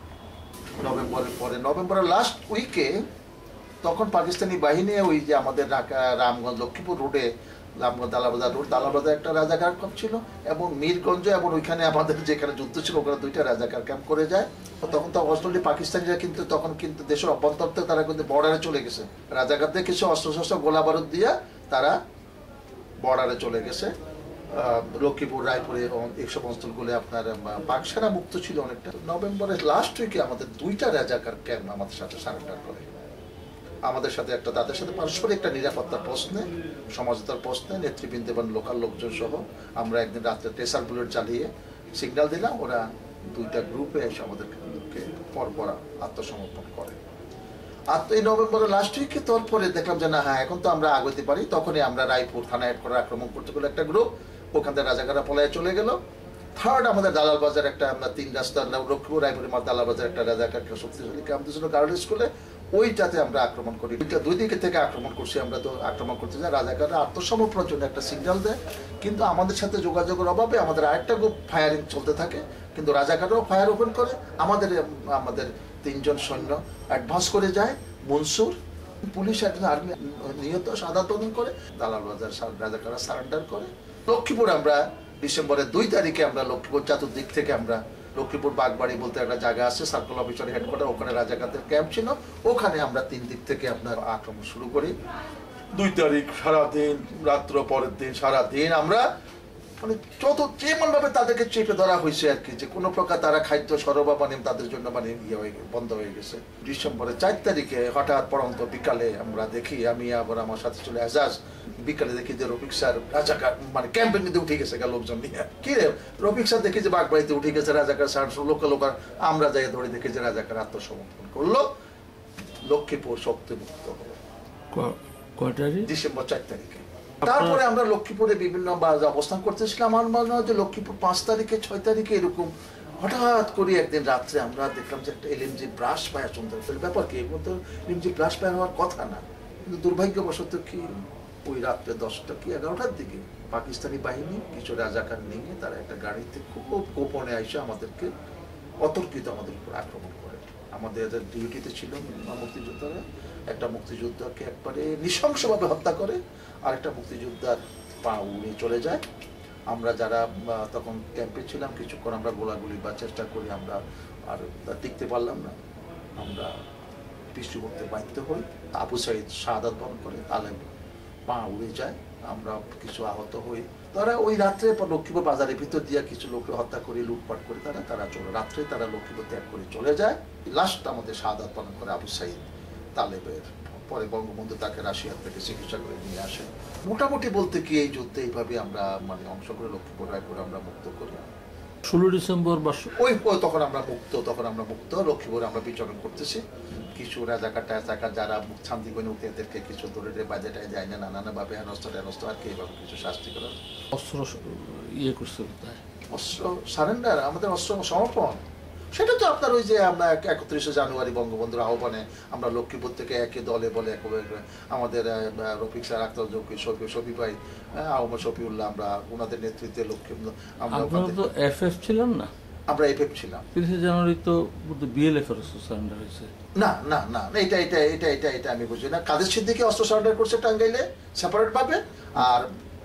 [SPEAKER 2] নভেম্বরের লাস্ট উইকে তখন পাকিস্তানি বাহিনী ওই যে আমাদের ঢাকা রামগঞ্জ লক্ষ্মীপুর রোডে, রামগঞ্জ দালাবাজার রোড, দালাবাজার একটা রাজাকার ক্যাম্প ছিল এবং মিরগঞ্জ এবং ওইখানে আমাদের যেখানে যুদ্ধ ছিল ওখানে 2টা রাজাকার ক্যাম্প করে যায়। তখন তো অলরেডি পাকিস্তানিরা কিন্তু তখন কিন্তু দেশের অভ্যন্তর থেকে তারা কিন্তু বর্ডারে চলে গেছে, রাজাকারদের কিছু অস্ত্রশস্ত্র গোলা বারুদ দিয়ে তারা বর্ডারে চলে গেছে। লক্ষ্মীপুর রায়পুরে 150 গুলো আপনার পাক সেনা মুক্ত ছিল অনেকটা। নভেম্বরের লাস্ট উইকে আমাদের 2টা রাজাকার ক্যাম্প আমাদের সাথে সারেন্ডার করে। আমাদের সাথে একটা তাদের সাথে পারস্পরিক একটা নিরাপত্তার প্রশ্নে, সমাজতার প্রশ্নে নেতৃবৃন্দ এবং লোকাল লোকজন সহ আমরা একদিন রাত্রে ট্রেসার বুলেট চালিয়ে সিগন্যাল দিলাম, ওরা 2টা গ্রুপে এসে আমাদেরকে পরপর আত্মসমর্পণ করে। আর এই নভেম্বরের লাস্ট উইকে তারপরে দেখলাম যে না, হ্যাঁ এখন তো আমরা আগাতে পারি। তখনই আমরা রায়পুর থানা হেড করে আক্রমণ করতে গেলে একটা গ্রুপ, ওখান থেকে রাজাকাররা পলায় চলে গেল। থার্ড আমাদের দালাল বাজার একটা, আমরা 3 রাস্তা লক্ষ্মীপুর রায়পুরের দালাল বাজার একটা রাজাকারকে শক্তিশালী ক্যাম্প দিয়েছিল গার্লস স্কুলে, ওইটাতে আমরা আক্রমণ করি। 2 দিকে থেকে আক্রমণ করছি আমরা। তো আক্রমণ করতে যাই, রাজাকাররা আত্মসমর্পণের জন্য একটা সিগন্যাল দেয়, কিন্তু আমাদের সাথে যোগাযোগের অভাবে আমাদের আরেকটা গ্রুপ ফায়ারিং চলতে থাকে, কিন্তু রাজাকাররাও ফায়ার ওপেন করে। আমাদের 3 জন সৈন্য অ্যাডভান্স করে যায়। মনসুর, পুলিশ, একজন আর্মি নিহত, শাহাদাত বরণ করে। দালাল বাজার রাজাকাররা সারেন্ডার করে। লক্ষ্মীপুর আমরা ডিসেম্বরের 2 তারিখে আমরা লক্ষ্মীপুর চতুর্দিক থেকে আমরা লক্ষ্মীপুর বাগবাড়ি বলতে একটা জায়গা আছে, সার্কেল অফিসার হেডকোয়ার্টার, ওখানে রাজাকারদের ক্যাম্প ছিল, ওখানে আমরা 3 দিক থেকে আপনার আক্রমণ শুরু করি। 2 তারিখ সারাদিন, রাত্র পরের দিন সারাদিন আমরা মানে যেমন ভাবে তাদেরকে চেপে ধরা হয়েছে আর কি, যে কোনো প্রকার তারা খাদ্য সরবরাহ মানে তাদের জন্য মানে বন্ধ হয়ে গেছে। ডিসেম্বরের 4 তারিখে হঠাৎ পড়ন্ত বিকালে আমরা দেখি, আমি আবার আমার সাথে চলে এজাজ, বিকালে দেখি যে রফিক স্যার রাজাকার মানে ক্যাম্পের মধ্যে উঠে গেছে লোকজন নিয়ে। কি রে রফিক স্যার দেখি যে বাগবাড়িতে উঠে গেছে রাজাকার স্যার, লোক আমরা যাই ধরে দেখি যে রাজাকার আত্মসমর্পণ করলো। লক্ষ্মীপুর শক্তিমুক্ত হলো ডিসেম্বর 4 তারিখে। তারপরে আমরা লক্ষ্মীপুরে বিভিন্ন অবস্থান করতেছিলাম। আমার মনে হয় যে লক্ষ্মীপুর 5 তারিখে 6 তারিখে এরকম হঠাৎ করে একদিন রাত্রে আমরা দেখলাম যে একটা এলএমজি ব্রাশ ফায়ার শুনতে হচ্ছে। ব্যাপার কি, এর মধ্যে এলএমজি ব্রাশ ফায়ার হওয়ার কথা না, কিন্তু দুর্ভাগ্যবশত কি ওই রাত্রে 10টা কি 11টার দিকে পাকিস্তানি বাহিনী কিছু রাজাকার নিয়ে তারা একটা গাড়িতে খুব গোপনে এসে আমাদেরকে অতর্কিত আমাদের উপর আক্রমণ করে। আমাদের ডিউটিতে ছিল মুক্তিযোদ্ধারা, একটা মুক্তিযোদ্ধাকে একবারে নৃশংসভাবে হত্যা করে, আরেকটা মুক্তিযোদ্ধার পা উড়ে চলে যায়। আমরা যারা তখন ক্যাম্পে ছিলাম কিছুক্ষণ আমরা গোলাগুলি বা চেষ্টা করি, আমরা আর টিকতে পারলাম না, আমরা পিছু করতে বাধ্য হই। আবু সাইদ শাহাদাত বরণ করে, আলেম পা উড়ে যায়, আমরা কিছু আহত হই। তারা ওই রাত্রে লক্ষ্মীপুর বাজারের ভিতর দিয়ে কিছু লোককে হত্যা করে লুটপাট করে তারা চলে রাত্রে তারা লক্ষ্মীপুর ত্যাগ করে চলে যায়। লাস্ট আমাদের শাহাদাত বরণ করে আবু সাইদ তালেবের। পরে বঙ্গবন্ধু তাকে রাশিয়া থেকে চিকিৎসা করে নিয়ে আসে। মোটামুটি বলতে কি এই যুদ্ধে এইভাবে আমরা মানে অংশ করে লক্ষ্মীপুর রায়পুর আমরা মুক্ত করি।
[SPEAKER 3] 16 ডিসেম্বর
[SPEAKER 2] ওই তখন আমরা মুক্ত লক্ষ্মীপুরে আমরা বিচরণ করতেছি। কিছু রাজাকার যারা শান্তি করে উঠে এদেরকে কিছু ধরে বাজে টাই যায় না, নানাভাবে হেনস্থ আর কি এইভাবে কিছু শাস্তি করা।
[SPEAKER 3] অস্ত্র করছে কোথায়?
[SPEAKER 2] অস্ত্র সারেন্ডার, আমাদের অস্ত্র সমর্পণ, সেটা তো আপনার ওই যে আমরা 31শে জানুয়ারি বঙ্গবন্ধুর আহ্বানে আমরা লক্ষ্মীপুর থেকে একে দলে বলে আমাদের রফিক স্যার, আক্তার জকি, শফি ভাই, আহমদ শফিউল্লাহ, আমরা ওনাদের নেতৃত্বে লক্ষ্মীপুর
[SPEAKER 3] এফএফ ছিলেন না,
[SPEAKER 2] আমরা এফএফ ছিলাম।
[SPEAKER 3] 30 জানুয়ারি তো বিএলএফ এর সারেন্ডার হয়েছে।
[SPEAKER 2] না না না, এটা আমি বুঝি না। কাদের সিদ্দিকী অস্ত্র সারেন্ডার করছে টাঙ্গাইলে সেপারেট ভাবে, আর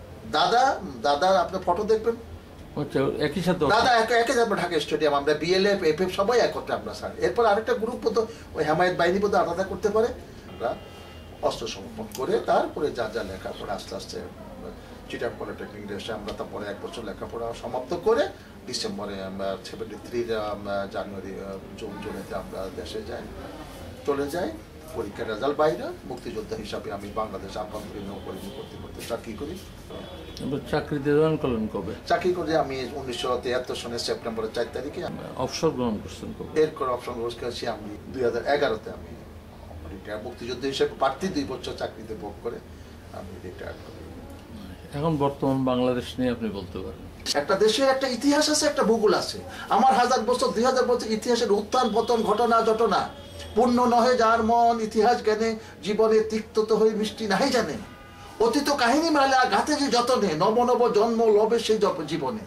[SPEAKER 2] দাদা আপনার ফটো দেখবেন
[SPEAKER 3] একই সাথে
[SPEAKER 2] দাদা একই যাবো ঢাকা স্টেডিয়াম, আমরা বিএলএফ এফএফ সবাই একত্রে আমরা স্যার। এরপর আরেকটা গ্রুপ বোধ ওই হেমায়েত বাহিনী বোধ আলাদা করতে পারে। আমরা অস্ত্র সমর্পণ করে তারপরে যা লেখাপড়া আস্তে আস্তে চিটাং পলিটেকনিক এসে আমরা তারপরে 1 বছর লেখাপড়া সমাপ্ত করে ডিসেম্বরে আমরা 73 জানুয়ারি জুনেতে আমরা দেশে চলে যাই। পরীক্ষার রেজাল্ট বাইরে, মুক্তিযোদ্ধা হিসাবে আমি বাংলাদেশ আভ্যন্তরীণ নৌবাহিনী করতে চাকরি করি।
[SPEAKER 3] চাকরিতে জয়েন করলেন কবে?
[SPEAKER 2] চাকরি করে আমি 1973 সনের সেপ্টেম্বরের 4 তারিখে
[SPEAKER 3] অবসর গ্রহণ করছেন কবে?
[SPEAKER 2] এরপর অবসর গ্রহণ করেছি আমি 2011-তে। আমি রিটায়ার মুক্তিযোদ্ধা হিসেবে বাড়তি 2 বছর চাকরিতে ভোগ করে আমি রিটায়ার করি।
[SPEAKER 3] এখন বর্তমান বাংলাদেশ নিয়ে আপনি বলতে পারেন?
[SPEAKER 2] একটা দেশের একটা ইতিহাস আছে, একটা ভূগোল আছে। আমার 1000 বছর 2000 বছর ইতিহাসের উত্থান পতন ঘটনা পূর্ণ নহে যার মন, ইতিহাস জ্ঞানে জীবনে তিক্তত হয়ে মিষ্টি নাহি জানে। অতীত কাহিনী মেলা গাতে যে যতনে, নব নব জন্ম লবে সেই জীবনে।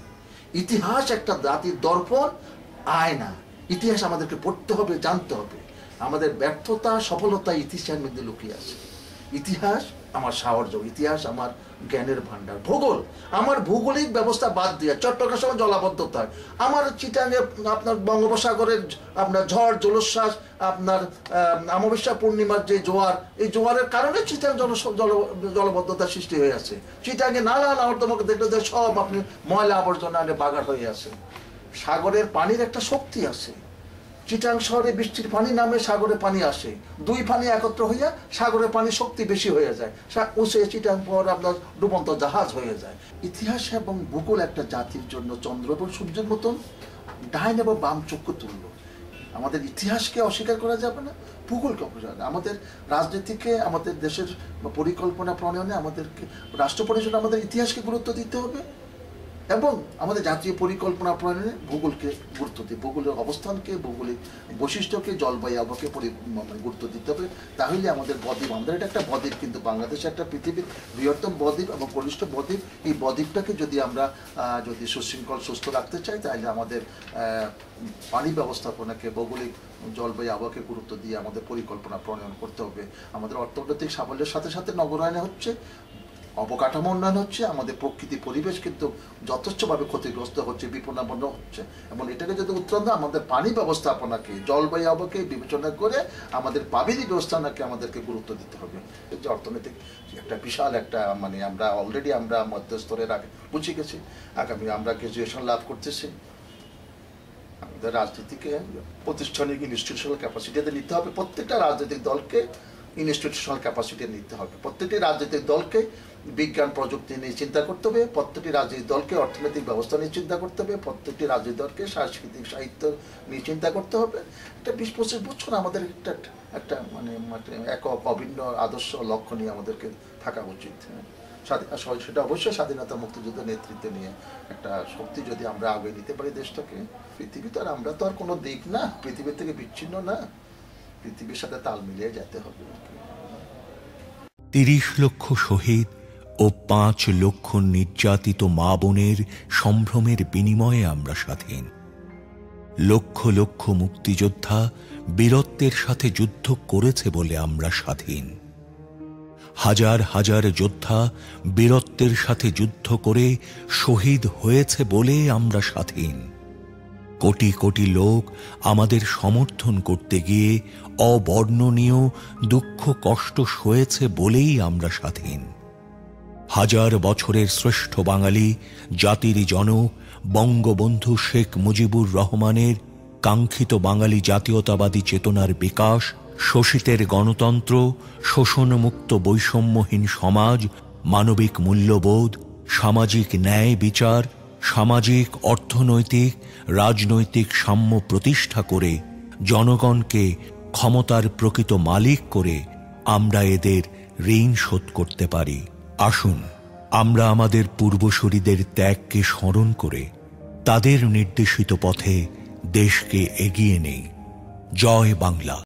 [SPEAKER 2] ইতিহাস একটা জাতির দর্পণ, আয়না। ইতিহাস আমাদেরকে পড়তে হবে, জানতে হবে। আমাদের ব্যর্থতা সফলতা ইতিহাসের মধ্যে লুকিয়ে আছে। ইতিহাস আমার সাহর্য, ইতিহাস আমার জ্ঞানের ভান্ডার। ভূগোল, আমার ভৌগোলিক ব্যবস্থা বাদ দিয়ে চট্টগ্রামের সময় জলাবদ্ধতা, আমার চিটাঙে আপনার বঙ্গোপসাগরের আপনার ঝড় জলোচ্ছ্বাস, আপনার অমাবস্যা পূর্ণিমার যে জোয়ার, এই জোয়ারের কারণে চিটাং জলবদ্ধতা সৃষ্টি হয়ে আছে। চিটাঙে নালা নর্দমাকে দেখলে যে সব আপনি ময়লা আবর্জনা বাগার হয়ে আছে। সাগরের পানির একটা শক্তি আছে। চিটাং শহরে বৃষ্টির পানি নামে সাগরে পানি আসে, দুই পানি একত্র হইয়া সাগরের পানি শক্তি বেশি হয়ে যায়, উসে চিটাং পর আপনার ডুবন্ত জাহাজ হয়ে যায়। ইতিহাস এবং ভূগোল একটা জাতির জন্য চন্দ্র এবং সূর্যের মতন ডাইন এবং বাম চক্ষু তুল্য। আমাদের ইতিহাসকে অস্বীকার করা যাবে না, ভূগোলকে অস্বীকার। আমাদের রাজনীতিকে, আমাদের দেশের পরিকল্পনা প্রণয়নে, আমাদেরকে রাষ্ট্র পরিচালনা আমাদের ইতিহাসকে গুরুত্ব দিতে হবে এবং আমাদের জাতীয় পরিকল্পনা প্রণয়নে ভূগোলকে গুরুত্ব দিতে, ভূগোলের অবস্থানকে, ভৌগোলিক বৈশিষ্ট্যকে, জলবায়ু আবহাওয়াকে গুরুত্ব দিতে হবে। তাহলে আমাদের বদ্বীপ, আমাদের এটা একটা বদ্বীপ, কিন্তু বাংলাদেশ একটা পৃথিবীর বৃহত্তম বদ্বীপ এবং ঘনিষ্ঠ বদ্বীপ। এই বদ্বীপটাকে যদি আমরা যদি সুশৃঙ্খল সুস্থ রাখতে চাই, তাহলে আমাদের পানি ব্যবস্থাপনাকে, ভৌগোলিক জলবায়ু আবহাওয়াকে গুরুত্ব দিয়ে আমাদের পরিকল্পনা প্রণয়ন করতে হবে। আমাদের অর্থনৈতিক সাফল্যের সাথে সাথে নগরায়নে হচ্ছে, অবকাঠামো উন্নয়ন হচ্ছে, আমাদের প্রকৃতি পরিবেশ কিন্তু যথেষ্টভাবে ক্ষতিগ্রস্ত হচ্ছে, বিপন্ন হচ্ছে। এবং এটাকে যদি উত্তরণ দেয়, আমাদের পানি ব্যবস্থাপনাকে, জলবায়ু আবহাওয়াকে বিবেচনা করে আমাদের পাবিনী ব্যবস্থাপনাকে আমাদেরকে গুরুত্ব দিতে হবে। এই যে অর্থনৈতিক একটা বিশাল একটা আমরা অলরেডি আমরা মধ্যস্তরের আগে বুঝে গেছি, আগামী আমরা গ্রাজুয়েশন লাভ করতেছি। আমাদের রাজনীতিকে প্রাতিষ্ঠানিক ইনস্টিটিউশনাল ক্যাপাসিটিতে নিতে হবে। প্রত্যেকটা রাজনৈতিক দলকে ইনস্টিটিউশনাল ক্যাপাসিটি নিতে হবে। প্রত্যেকটি রাজনৈতিক দলকে বিজ্ঞান প্রযুক্তি নিয়ে চিন্তা করতে হবে, প্রত্যেকটি রাজনৈতিক দলকে অর্থনৈতিক ব্যবস্থা নিয়ে চিন্তা করতে হবে, প্রত্যেকটি রাজনৈতিক দলকে সাংস্কৃতিক সাহিত্য নিয়ে চিন্তা করতে হবে। এটা 20-25 বছর আমাদের একটা একক অভিন্ন আদর্শ লক্ষ্য নিয়ে আমাদেরকে থাকা উচিত। সেটা অবশ্যই স্বাধীনতা মুক্তিযুদ্ধ নেতৃত্বে নিয়ে একটা শক্তি যদি আমরা আগে নিতে পারি দেশটাকে। পৃথিবী তো আর আমরা তো আর কোনো দিক না, পৃথিবীর থেকে বিচ্ছিন্ন না, পৃথিবীর সাথে তাল মিলিয়ে যেতে হবে।
[SPEAKER 1] 30 লক্ষ শহীদ ও 5 লক্ষ নির্যাতিত মা বোনের সম্ভ্রমের বিনিময়ে আমরা স্বাধীন। লক্ষ লক্ষ মুক্তিযোদ্ধা বীরত্বের সাথে যুদ্ধ করেছে বলে আমরা স্বাধীন। হাজার হাজার যোদ্ধা বীরত্বের সাথে যুদ্ধ করে শহীদ হয়েছে বলে আমরা স্বাধীন। কোটি কোটি লোক আমাদের সমর্থন করতে গিয়ে অবর্ণনীয় দুঃখ কষ্ট সয়েছে বলেই আমরা স্বাধীন। হাজার বছরের শ্রেষ্ঠ বাঙালি জাতির জনক বঙ্গবন্ধু শেখ মুজিবুর রহমানের কাঙ্ক্ষিত বাঙালি জাতীয়তাবাদী চেতনার বিকাশ, শোষিতের গণতন্ত্র, শোষণমুক্ত বৈষম্যহীন সমাজ, মানবিক মূল্যবোধ, সামাজিক ন্যায় বিচার, সামাজিক অর্থনৈতিক রাজনৈতিক সাম্য প্রতিষ্ঠা করে জনগণকে ক্ষমতার প্রকৃত মালিক করে আমরা এদের ঋণ শোধ করতে পারি। আসুন আমরা আমাদের পূর্বসূরীদের ত্যাগকে স্মরণ করে তাদের নির্দেশিত পথে দেশকে এগিয়ে নেই। জয় বাংলা।